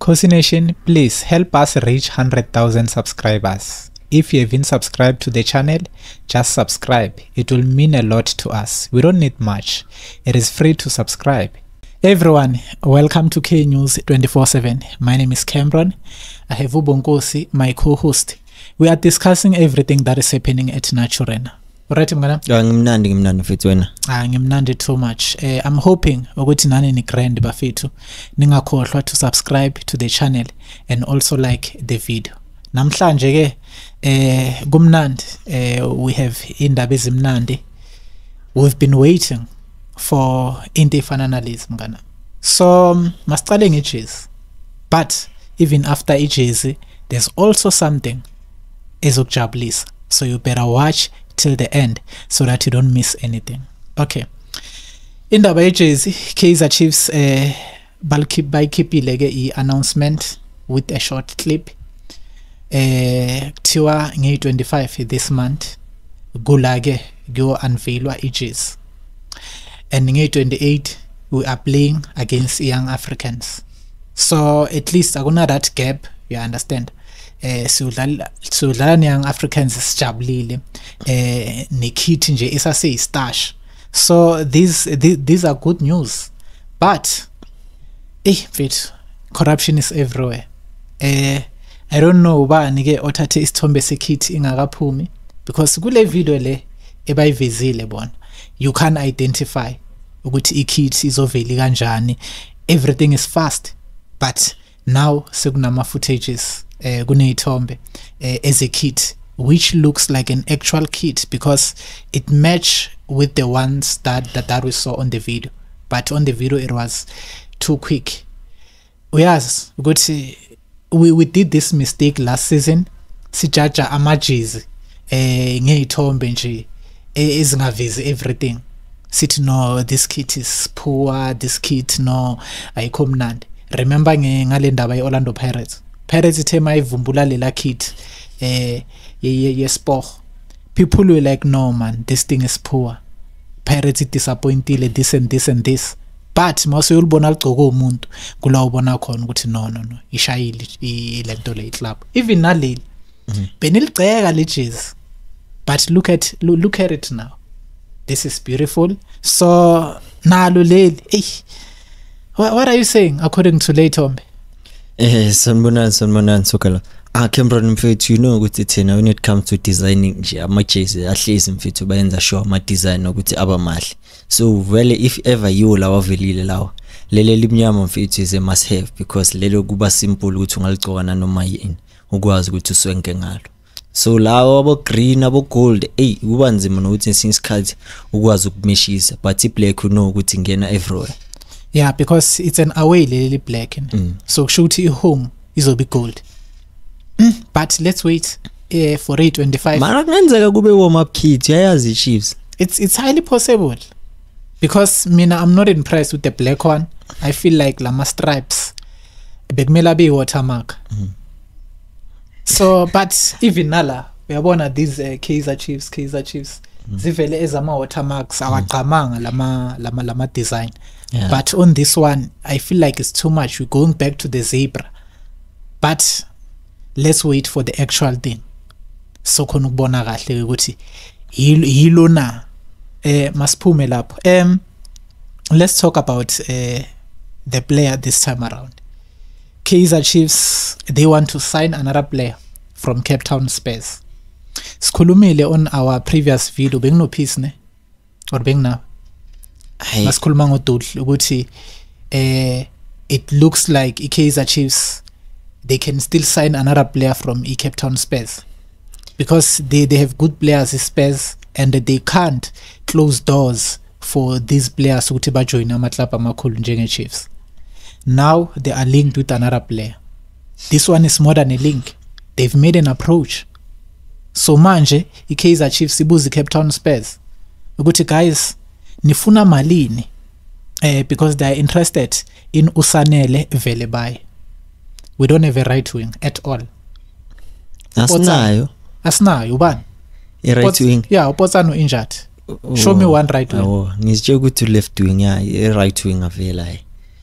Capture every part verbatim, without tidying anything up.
Khosi Nation, please help us reach one hundred thousand subscribers. If you haven't subscribed to the channel, just subscribe. It will mean a lot to us. We don't need much. It is free to subscribe. Hey everyone, welcome to K News twenty-four seven. My name is Cameron. I have Ubonkosi, my co-host. We are discussing everything that is happening at Naturena. Alright, mngana? Yeah, ngimnandi ngimnandi mfethu wena. Ah, ngimnandi too much. Eh, I'm hoping ukuthi nani ni grand bafethu ningakhohlwa to subscribe to the channel and also like the video. Namhlanje ke eh kumnandi eh we have indaba ezimnandi. We've been waiting for into efana nalezi mngana. So masiqale ngejezi. But even after ijezi there's also something ezokujabulisa. So you better watch till the end so that you don't miss anything. Okay. Indaba yejezi Kaizer Chiefs eh balkeep bayikhiphile ke i-announcement with a short clip. Eh kuthiwa nge twenty-five this month kula ke go unveilwa ijezi. And nge twenty-eight we are playing against Young Africans. So at least akuna that gap, you understand. Eh sudlala sudlala Young Africans sijabulile eh nekit nje isase stash. So these, these these are good news, but eh fit corruption is everywhere. eh I don't know ubani ke othathe isithombe sekit ingakaphumi, because kule video le ebayivizile bona you can identify ukuthi ikit izoveli kanjani. Everything is fast, but now sekunama footages eh kuneyithombe eh, as a kit which looks like an actual kit because it match with the ones that, that that we saw on the video, but on the video it was too quick. Uyazi ukuthi we we did this mistake last season, sijaja amajezi eh ngeyithombe nje ezingavezi everything. Sithi no, this kit is poor, this kit no ayikho mnandi. Remember ngale ndaba ye-Orlando Pirates Pirates ithe mayivumbula lela kit eh ye ye sport, people were like no man, this thing is poor. Pirates it disappointed this and this and this, but mase ulibona ligcoka umuntu kula ubona khona ukuthi no no no ishayile ilento le club even naleli beniligceka le jezi. But look at look, look at it now, this is beautiful. So nalo leli hey, what, what are you saying according to Laytombe? Eh sanibonani sanibonani sokala. Ah Cameron mfethu, you know ukuthi thina when it comes to designing nje amajezi ahlezi mfethu bayenza sure ama design ukuthi aba mahle. So vele if ever you lawa velile lawa lele limnyama mfethu is a must have, because lelo kuba simple ukuthi ungaligcoka nanoma yini ukwazi ukuthi uswenke ngalo. So lawa abo green abo gold eh kuba nzima nokuthi since ukwazi ukumeshisa, but i black you know ukuthi ngena everywhere. Yeah, because it's an away lily black. Mm. So shoot you home izobe gold. Mm, but let's wait uh, for eight twenty-five. Mara kungenzeka kube warm up kit yayazi Chiefs. It's it's highly possible, because mina I'm not impressed with the black one. I feel like lama stripes bekumela be watermark. Mm. So but even nala uyabona these uh, Kaizer Chiefs Kaizer Chiefs mm. zivele ezama watermarks awaqamanga lama lama lama design. Yeah. But on this one I feel like it's too much. We're going back to the zebra, but let's wait for the actual thing so khona ukubona kahle ukuthi yilo na eh masiphume lapho. Um let's talk about uh, the player this time around. Kaizer Chiefs, they want to sign another player from Cape Town Spurs. Sikhulumile on our previous video bengino piece ne or bengina masikhuluma ngodudli ukuthi eh it looks like iKaizer Chiefs they can still sign another player from e Cape Town Spurs, because they they have good players in Spurs and they can't close doors for these players ukuthi ba join ama club amakhulu njenge Chiefs. Now they are linked with another player. This one is more than a link. They've made an approach. So manje iKaizer Chiefs ibuza Cape Town Spurs ukuthi guys nifuna malini eh because they are interested in Usanele Velebay. We don't have a right wing at all. Asinayo. Asinayo ubani? A right wing. Yeah, Upotsano injured. Oh, show me one right wing. Oh, ngizitshe ukuthi left wing ya, a right wing avela.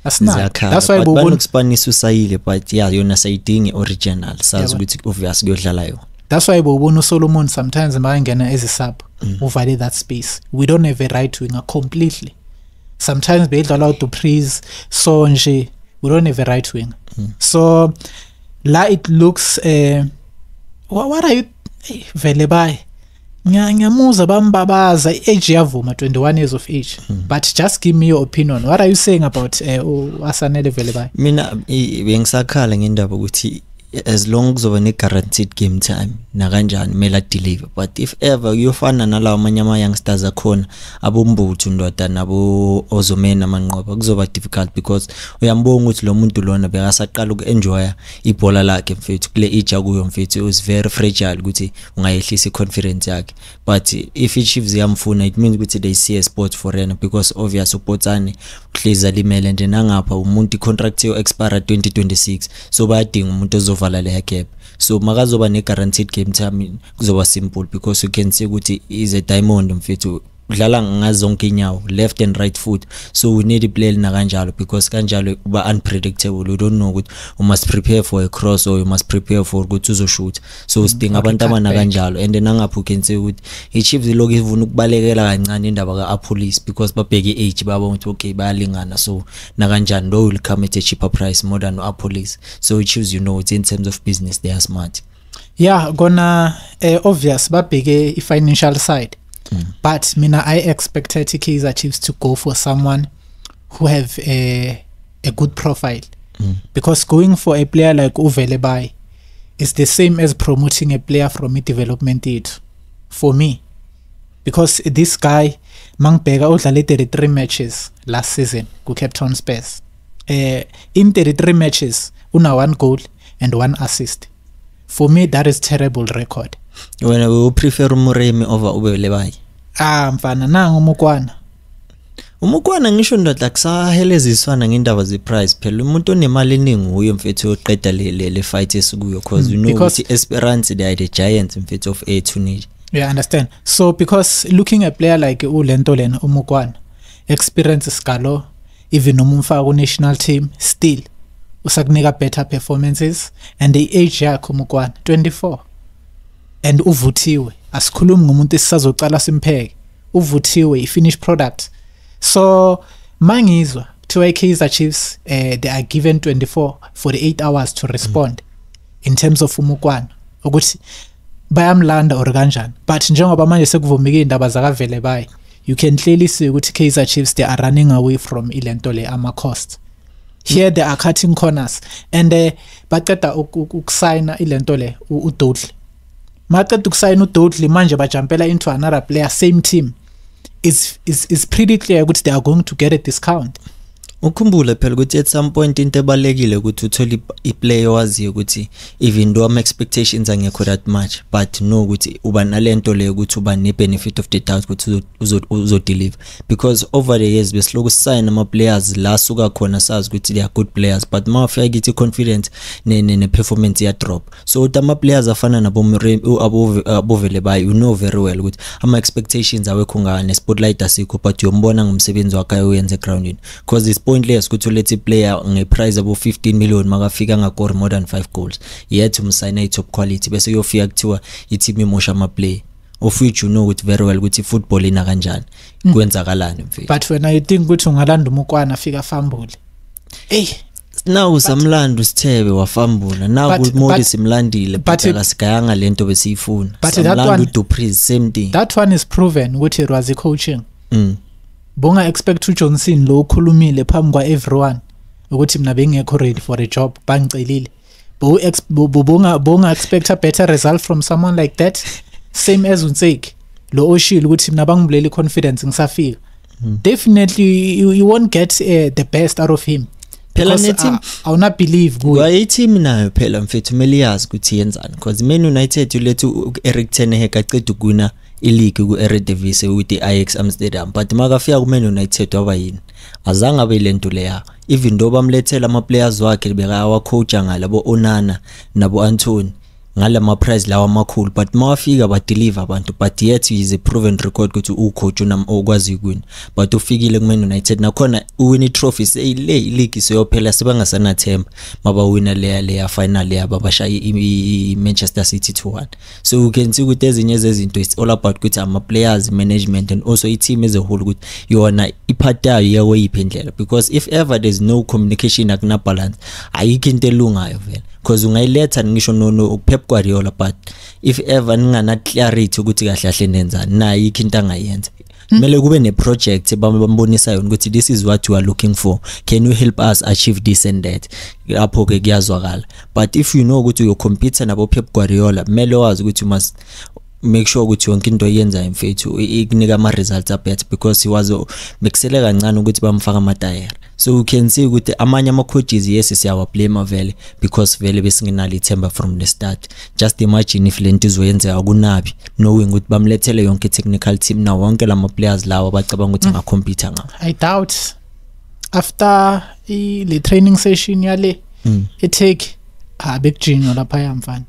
Asinalo. That's why bobona bobona Spanish usayile but yeah yona sayidingi original sazi ukuthi obvious kuyodlala yona. That's why bobona Solomon sometimes mayengena as a sub mm. uvale that space. We don't have a right winger completely. Sometimes bedlala out to praise so nje we don't have a right winger. Mm. So la it looks uh, what, what are you vele bay ngiyamuza bambabaza age yavuma twenty-one years of age mm. but just give me your opinion. What are you saying about uh, Asanele vele bay? Mina bengisakhala ngendaba ukuthi as long as over guaranteed game time na kanjani mela deliver, but if ever uyofana nalawo amanye ama youngsters akhona abombuthu ndoda nabo ozomena manqoba kuzoba difficult because uyambonga ukuthi lo muntu lona bekasaqala ukuenjoy ibhola lakhe mfethu kule age akuyo mfethu is very fragile ukuthi ungayehlisa iconfidence yakhe, but if i Chiefs yamfuna it means ukuthi they see a sport for him because obvious uPotsane uhleza limele nje nangapha umuntu icontract yo expire twenty twenty-six so bayadinga umuntu ozovala le gap. So makazoba ne guaranteed game time kuzoba simple because you can see ukuthi is a diamond mfethu udlala ngazonke inyawo left and right foot, so we need a player na kanjalo because kanjalo kuba unpredictable. You don't know ukuthi you must prepare for a cross or you must prepare for ukuthi uzoshoot, so sidinga abantu abana kanjalo and then ngapha you can see ukuthi i Chiefs lokho ivuna ukubalekela kancane indaba ka police because babheke age baba ukuthi okay bayalingana, so na kanjani lo will come at a cheaper price more than a police. So i Chiefs, you know, it's in terms of business they are smart. Yeah, gonna uh, obvious babheke i financial side. Mm. But mina I expected Kaizer Chiefs to go for someone who have a a good profile mm. because going for a player like Uvelebai is the same as promoting a player from a development aid for me, because this guy Mangpega udlale thirty-three matches last season ku Cape Town Spurs. Uh, in thirty-three matches una one goal and one assist. For me that is terrible record. When we prefer Muremi over Uvelebai. Ah mfana nangu umukwana. Umukwana ngisho ndoda kusaheleziswana ngendaba ze price phela umuntu onemali eningi uyo mfethu oqeda le le fight esikuyo because mm, you know ukuthi Esperance they are the giants mfethu of A Tunisia. Yeah, understand. So because looking at a player like uLento lena umukwana experience scalo even umumfaka ku national team still usakunika better performances and the age yakhe umukwana twenty-four and uvuthiwe asikhulumi ngomuntu esizocala simpheke uvuthiwe i finished product. So mangizwa to Kaizer Chiefs uh, they are given twenty-four forty-eight hours to respond mm. in terms of umukwana ukuthi bayamlanda or kanjani, but njengoba manje sekuvumike indaba zakavele bayi you can clearly see ukuthi Kaizer Chiefs they are running away from ilento le ama cost. Here they are cutting corners and uh, baqeda ukusayina ilento le uDodley. Maqeda ukusayina uDodley manje bajampela into another player same team. Is is is pretty clear ukuthi they are going to get a discount. Ukhumbule phela ukuthi at some point into ebalekile ukuthi uthole i player wazi ukuthi even though am expectations angekho that much but no ukuthi uba nalento le ukuthi uba ne benefit of the doubt ukuthi uzo deliver, because over the years besiloko sign ama players la suka khona sazi ukuthi they are good players but mafika githi confidence ne ne performance ya drop. So ama players afana nabo abo abovele bayi you know very well ukuthi ama expectations awekho ngane spotlight asikho but uyombona ngomsebenzi wakhe uyenze grounding because this pointless ukuthi ulethe player ngeprice abo fifteen million makafika ngakore more than five goals yet umsign top quality bese uyofika kuthiwa i-team imosha ama play of which you know ukuthi very well ukuthi football ina kanjani mm. kwenzakalani mfethu. But when I think ukuthi ungalanda umukwana afika fambule hey now usamlando Sithebe wafambula now uModi simlandile but akasigayanga lento besiyifuna samlando uDuprez same thing. That one is proven ukuthi it was a coaching mm. Bonga expect uJohnson lo khulumile phambi kwa everyone ukuthi mina bengekho ready for a job bangicelile bo bonga bonga expect a better result from someone like that same as uNseki lo oshilo ukuthi mina bangibuleli confidence ngisafika mm. Definitely you, you won't get uh, the best out of him phela neteam I will not believe kuyo wa team nayo phela mfethu meliyazi ukuthi yenzani because Man United ulethu Erik ten Hag aqeda ukuna ileague ku Eredivisie with the Ajax Amsterdam but makafika ku Man United waba yini azange abe lento leya even though bamlethela ama players wakhe beka wa coach ngala bo Onana nabo Anthony ngale ma prize lawa amakhulu but mawafika ba deliver abantu but yet he is a proven record ukuthi u coach unam okwazi ukwina but ufikile ku Man United nakhona uwin trophy say le league seyophela sebangasana themba maba wina le le final yaba bashaya i Manchester City two one so you can see ukuthi ezinye zezinto it's all about ukuthi ama players management and also i team as a whole ukuthi yona ipart yayo yawo iphendlela because if ever there's no communication akuna balance ayikho into elungayo vele because ungayiletha ngisho no no Pep Guardiola but if ever ningana clarity ukuthi kahle kahle nenzani nayi into angayenza kumele kube ne project bambonisa yona ukuthi this is what you are looking for, can you help us achieve this and that, lapho ke kuyazwakala. But if you know ukuthi you compete nabo Pep Guardiola kumele wazi ukuthi you must make sure ukuthi yonke into yenza imfethu ikunika ama results better because he was bekusele kancane ukuthi bamfaka amatayera. So you can see ukuthi amanye ama coaches yes siyawa blame vele because vele besingenali ithemba from the start. Just imagine if lento izoyenza kunabi knowing ukuthi bamlethele yonke technical team na wonke lama players lawa bacabanga ukuthi nga compete ngawo. I doubt after i le training session yale mm. it take abekujinyo lapha yamfana.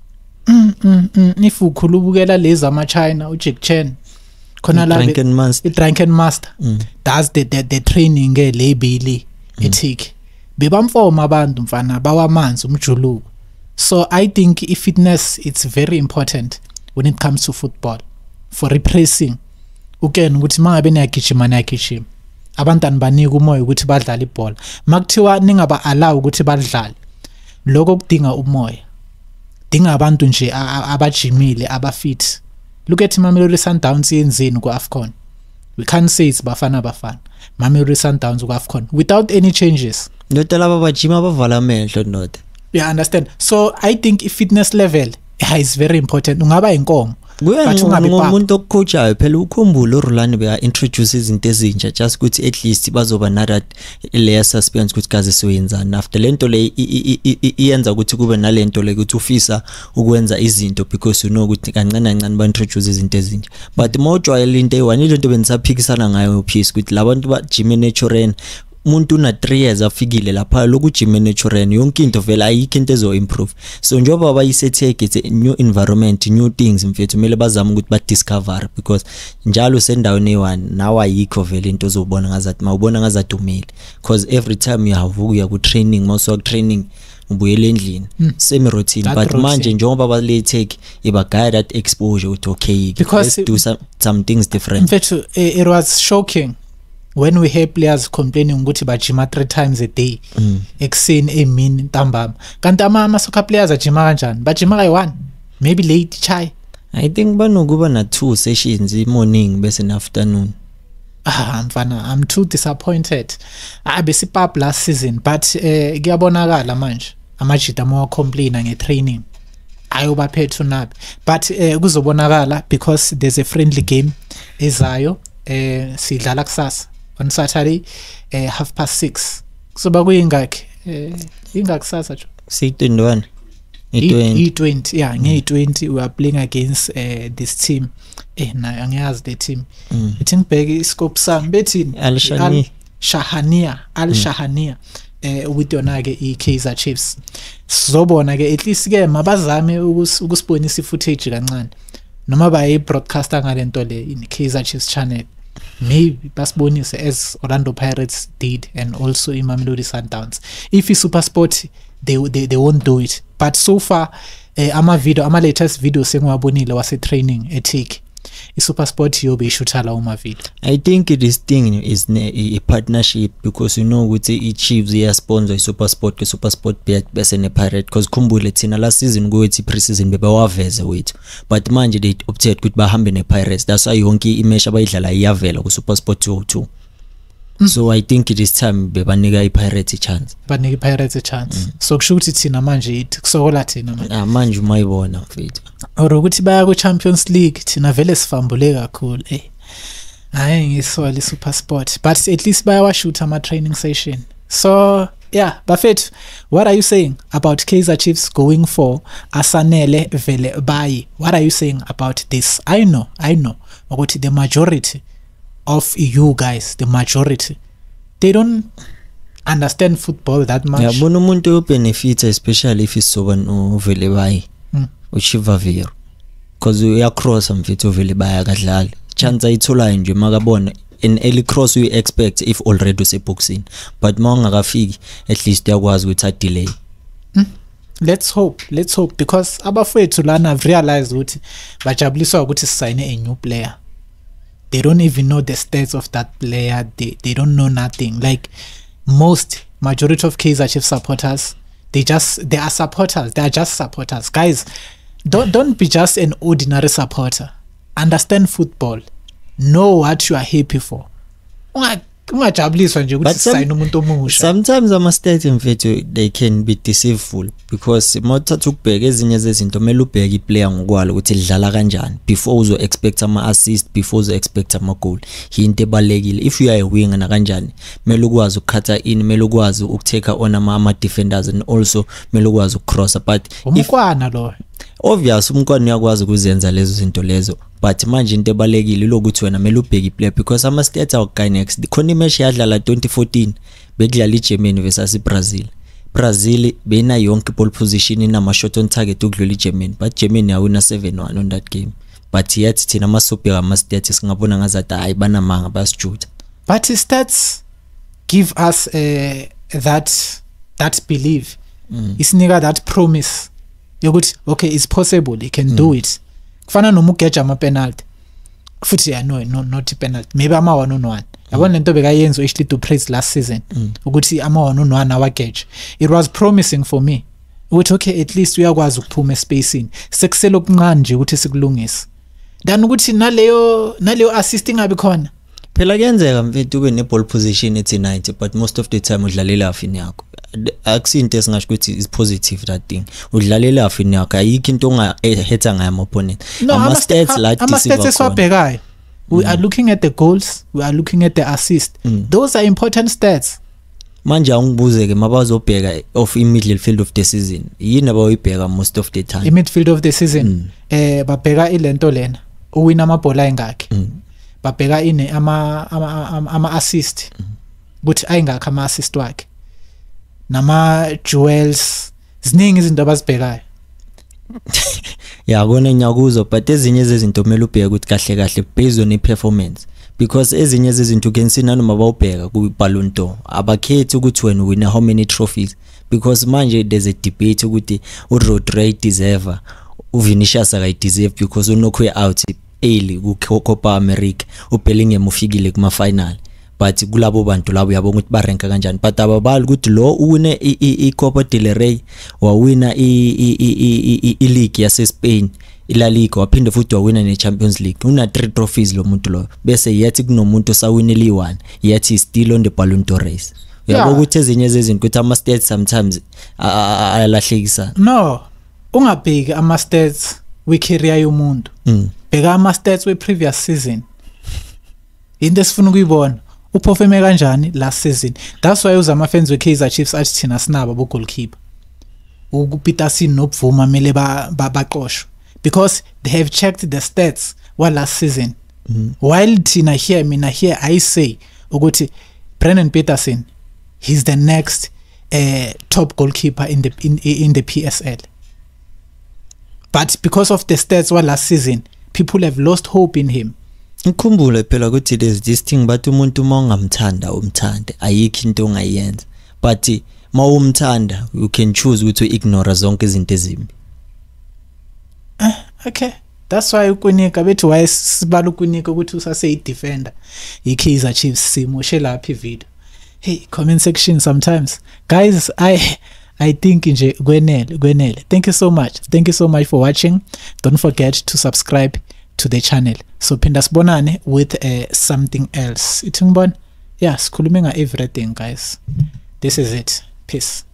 Mm mm, mm. If ukhulubukela lezi ama China u Jack Chen khona la i Drunken Master mm. does the, the the training ke lebili mm. ethic bebamfoma abantu mfana bawamanzi umjuluko. So I think if fitness it's very important when it comes to football for repressing ukena ukuthi mangabe niyagijima niyagijima abantwana banika umoya ukuthi badlale ibhola makuthiwa ningaba allow ukuthi badlale lokho kudinga umoya dinga abantu nje abajimile abafit. Look at Mamelodi Sundowns yenzeni ku AFCON. We can't say it's Bafana Bafana. Mamelodi Sundowns ku AFCON without any changes. Not laba bajima bavala amehlo not. Yeah, understand. So I think if fitness level yeah, is very important. Ungaba inkomo. But umuntu okucoachayo phela ukhumbula uRolani be introduce izinto ezintsha just ukuthi at least bazoba nara layer suspense ukuthi kaze soyenzana after lento le iyenza ukuthi kube nalento le ukuthi ufisa ukwenza izinto because you know ukuthi kancane kancane ba introduce izinto ezintsha but mawujwayela into eyi-one into bengisaphikisana ngayo piece ukuthi labantu ba gym natural umuntu una three years afikile lapha lokujima natural yonke into vela ayikho into ezo improve. So njoba bayisethe it's a new environment, new things mfethu kumele bazama ukuthi ba discover because njalo sendaweni eyi-one now ayikho vele into ozobona ngazathi mawubona ngazathi umile because every time you have uya ku training mawusuka ku training ubuyele endlini mm. same routine that but routine. Manje njengoba bale take iba guide that exposure with okay because let's do some, some things different. Mfethu it was shocking when we hear players complaining ukuthi bajima three times a day mm. ekseni emini ntambama kanti ama soccer players ajima kanjani bajima kayi-one maybe late chai. I think banokuba na two sessions morning bese in afternoon. Ah mfana I'm too disappointed. Ah besipap last season but eh kuyabonakala manje amajita mo complain nge training ayoba phethu nabi but eh kuzobonakala because there's a friendly game ezayo eh sidlala kusasa on Saturday uh, half past six. So bakuyingakhe eh ingakho sasa jo six twenty-one e twenty yeah nge e twenty we are playing against uh, this team eh na angiyazi the team mm. I think bheke iscope sami bethini Al Shahania Shahania Al Shahania eh with yona ke i Kaizer Chiefs sizobona ke at least ke mabazame ukusibonisa footage kancane noma bayi broadcaster ngalento le in Kaizer Chiefs channel. Maybe basibonise as Orlando Pirates did and also in Mamelodi Sundowns. If it's Super Sport they, they they won't do it but so far uh, ama video ama latest video sengiwabonile wase training ethic i Super Sport yobe ishuthala uma video. I think this thing is a partnership because you know ukuthi i Chiefs iya sponsor i Super Sport ke Super Sport bese ne Pirate because khumbule thina last season kuwethi pre-season bebawaveze wethu but manje they opted ukuthi bahambe ne Pirates that's why yonke imesha abayidlala iyavela ku Super Sport two oh two. Mm. So I think it is time bebanika i Pirates a chance. Banika i Pirates a chance. Mm. So kusho ukuthi thina manje ithi kusokola thina manje. Ah manje umayibona mfethu. Or ukuthi baya ku Champions League thina vele sifambule kakhulu eh. Hayi ngiswa le Super Sport but at least bayawashoot ama training session. So yeah bafethu what are you saying about Kaizer Chiefs going for asanele vele bayi? What are you saying about this? I know I know ukuthi the majority of you guys the majority they don't understand football that much. Yeah bona umuntu benefit especially if isoba no vele bayi. Mm. uchivaviro because uyacross mfethu vele baya kadlala chance ayithola nje makabona in early cross we expect if already useboxing but mawungakafiki at least uyakwazi ukuthi a delay. mm. Let's hope let's hope because abafethu lana have realized ukuthi bajabuliswa ukuthi sign a new player. They don't even know the stats of that player. They they don't know nothing. Like most majority of Kaizer Chiefs supporters, they just they are supporters. They are just supporters. Guys, don't don't be just an ordinary supporter. Understand football. Know what you are happy for. Ungajabuliswa nje ukuthi sign umuntu omusha. Sometimes ama stats mfethu they can be deceitful because mawuthatha ukubheka ezinye zezinto mele ubheke iplayer ngokwalo ukuthi lidlala kanjani before uzo expect ama assist, before uzo expect ama goal. Into ebalekile if you are a winger na kanjani mele ukwazi ukukhatha in, mele ukwazi ukutake on ama ama defenders and also mele ukwazi ukucross but umkwana lo obvious umkwana uyakwazi ukuzenza lezo zinto lezo but manje into ebalekile lokuthi wena mele ubheke iplayer because ama stats awugayi next khona imatch yadlala twenty fourteen bekudlala iGermany versus iBrazil. Brazil bena yonke pole position inama shot on target ukudlula iGermany but Germany awina seven one on that game but yet thina ama super ama stats singabona ngazathi hayi banamanga basijuda but stats give us uh, that that belief mm. isinika that promise yokuthi okay it's possible he can mm. do it kufana noma ugeja ama penalty futhi yeah no no not penalty maybe ama one on one yabona lento bekayenza actually to praise last season mm. ukuthi ama one on one awageja it was promising for me ukuthi okay at least uyakwazi ukuphuma espacing sekusela okuncane nje ukuthi sikulungise then ukuthi naleyo naleyo assisting abi khona phela kuyenzeka mfethu ube ne ball position ethi ninety but most of the time udlalela afini yakho akusinto esingasho ukuthi is positive that thing udlalela afini yakho ayikho into ongahetha ngayo ama opponent no, ama stats la ama stats eswabhekayo we mm. are looking at the goals, we are looking at the assist mm. those are important stats. Manje angibuzeke mabazobheka of in midfield of the season yini abayibheka most of the time in midfield of the season mm. eh babheka ilento lena uwina amabhola engakhe mm. babheka ine ama ama, ama, ama assist ukuthi mm. ayingakho ama assist wakhe nama jewels ziningi izinto abazibhekayo ya kona nyakuzo but ezinye zezinto kumele ubheke ukuthi kahle kahle based on i-performance because ezinye zezinto ukensina noma bawubheka ku Ballon d'Or abakhethi ukuthi wena wina how many trophies because manje there's a debate ukuthi uRodri deserve uVinicius akayi deserve because unokwe out early ku Copa America uBellingham ufikile kuma final but kulabo bantu labo yabona ukuthi ba rank kanjani but ababali ukuthi lo uwine i Copa del Rey wawina i i league yase Spain ila Liga waphinde futhi wawina ne Champions League una three trophies lo muntu lo bese yathi kunomuntu sawinile one yathi still on the Ballon d'Or race uyabo ukuthi ezinye zezinto ukuthi ama stats sometimes ayalahlekisa no ungabheki ama stats we career yomuntu bheka ama stats we previous season into esifuna ukuyibona uperforme kanjani last season that's why uzama fans we Kaizer Chiefs athi thina sinaba bo goalkeeper ukuPeterson nobvuma mele ba baqoshwe because they have checked the stats what last season mm. while thina here mina here I say ukuthi Brendan Peterson he's the next uh, top goalkeeper in the in, in the P S L but because of the stats what last season people have lost hope in him. Ngikhumbule phela ukuthi there's this thing but umuntu mongamthanda umthande ayikho into ongayenza but mawumthanda you can choose ukuthi ignore zonke izinto ezimbi. Ah okay that's why ukunika bethi why sibala ukunika ukuthi usase i-defender i-Kaizer Chiefs simoshe lapha i-video. Hey comment section sometimes guys I I think nje kwenele kwenele. Thank you so much. Thank you so much for watching. Don't forget to subscribe to the channel. So phinda sibonane with uh, something else. Ithi ngibona? Yeah, sikhuluma nga everything guys. This is it. Peace.